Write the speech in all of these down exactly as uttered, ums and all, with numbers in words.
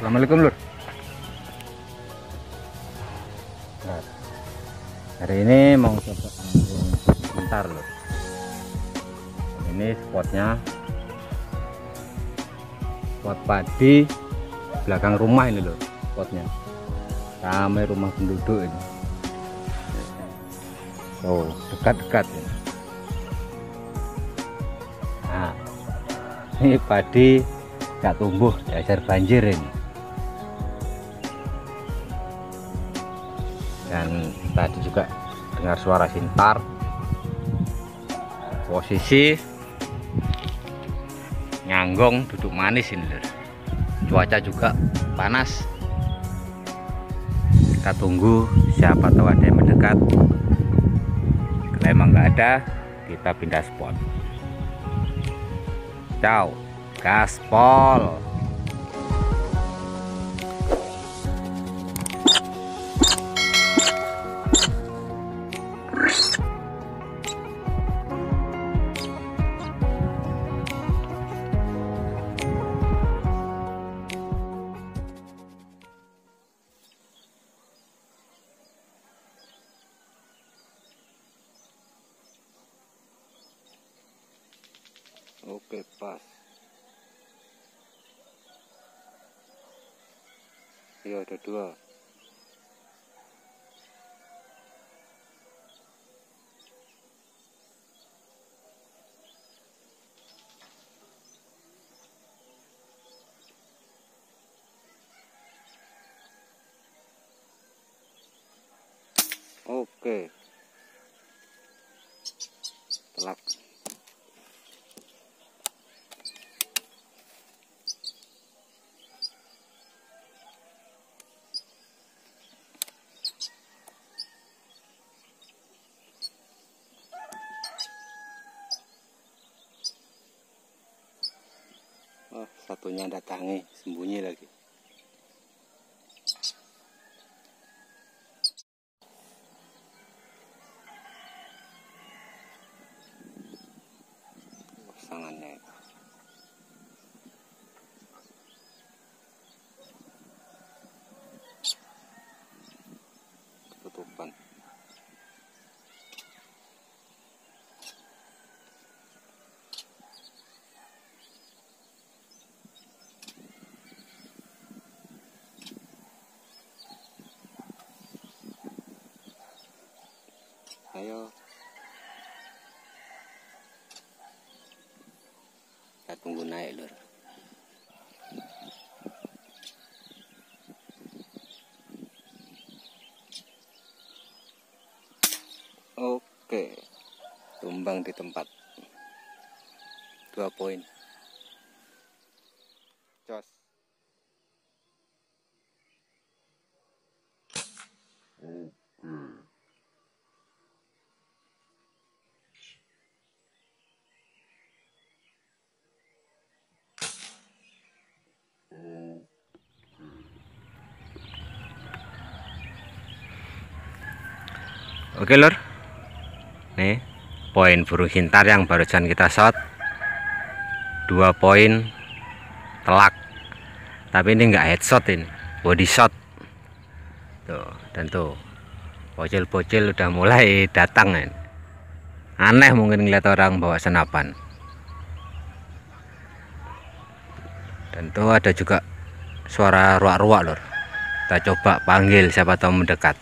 Assalamualaikum Lur. Nah, hari ini mau coba sebentar Lur. Ini spotnya spot padi belakang rumah ini Lur, spotnya ramai rumah penduduk ini. Oh, dekat-dekat ya. Nah, ini padi gak tumbuh, dasar banjir ini. Dan tadi juga dengar suara sintar. Posisi nyanggong duduk manis ini Lur. Cuaca juga panas. Kita tunggu siapa tahu ada yang mendekat. Kalau emang nggak ada, kita pindah spot. Ciao, gaspol. Oke, pas. Iya, ada dua. Oke. Telak. Oh, satunya datangi, sembunyi lagi. Pasangannya itu. Ketutupan. Ayo, kita tunggu naik Lur. Oke, tumbang di tempat. Dua poin. Jos. Oke Lur, nih poin burung hintar yang barusan kita shot, dua poin telak, tapi ini nggak headshot, ini body shot tuh. Dan tuh bocil-bocil udah mulai datang kan. Aneh mungkin ngeliat orang bawa senapan. Dan tuh ada juga suara ruak-ruak Lur. Kita coba panggil, siapa tahu mendekat.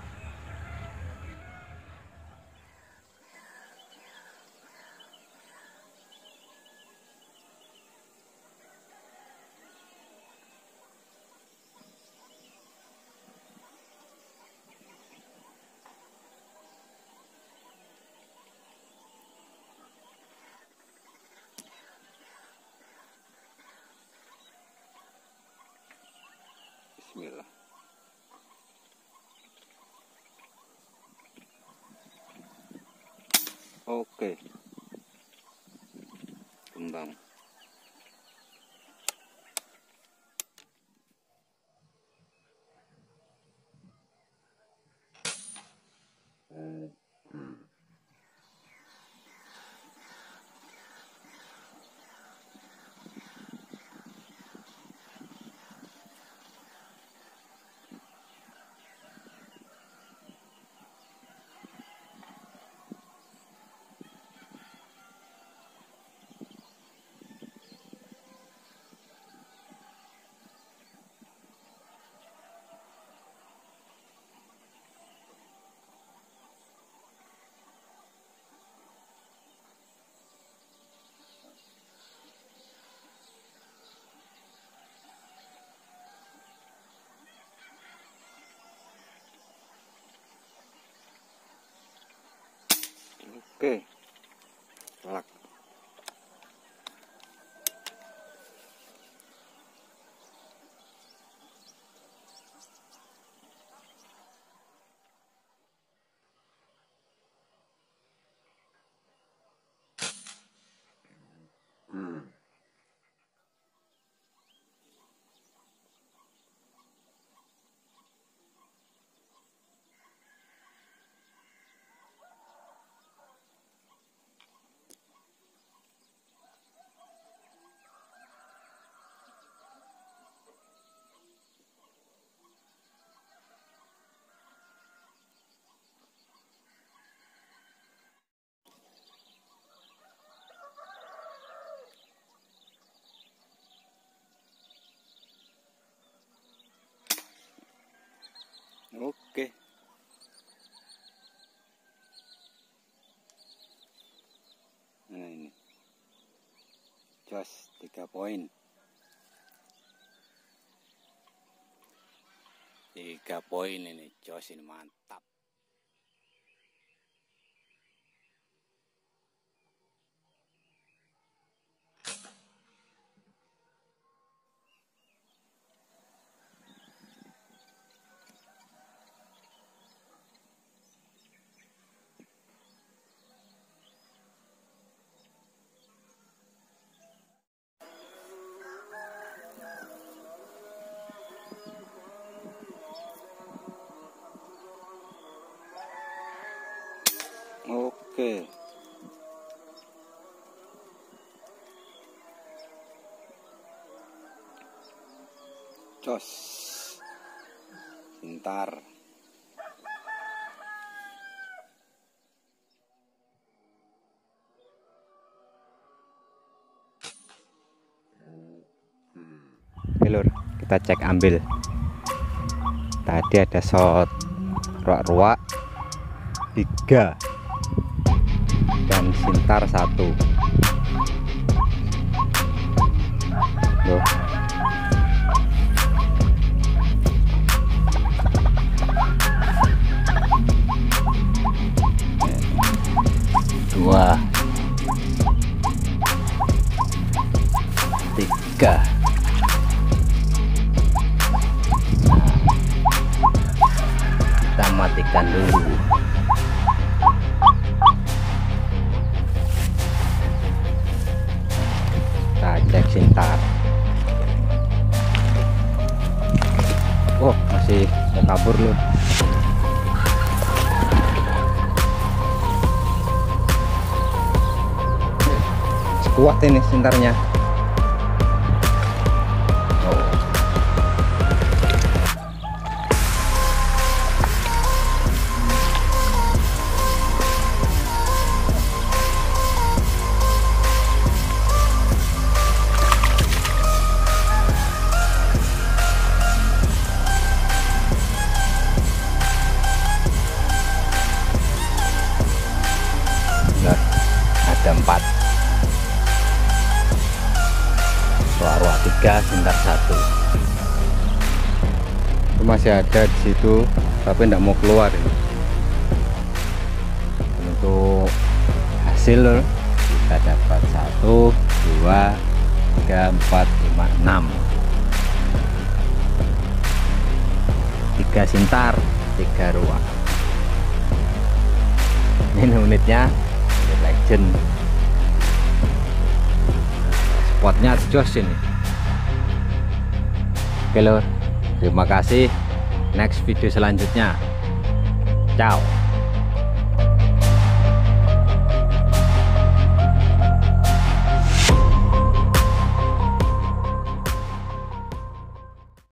Bismillah. Oke, kembang. Oke, telak. Hmm. Oke. Nah ini. Jos tiga poin. Tiga poin ini, jos ini mantap. Oke. Jos. Pintar. Oke lur, kita cek ambil. Tadi ada shot ruak-ruak tiga dan sintar satu. Loh. Dua, tiga. Kita matikan dulu. Kita cek sintar. Oh, masih mau kabur loh. Kuat ini sintarnya. Nah, ada empat. Ruak-ruak tiga, sintar satu. Itu masih ada di situ, tapi tidak mau keluar ini. Untuk hasil kita dapat satu, dua, tiga, empat, lima, enam. Tiga sintar, tiga ruak. Ini unitnya legend. Spotnya jos ini. Oke lor, terima kasih. Next video selanjutnya. Ciao.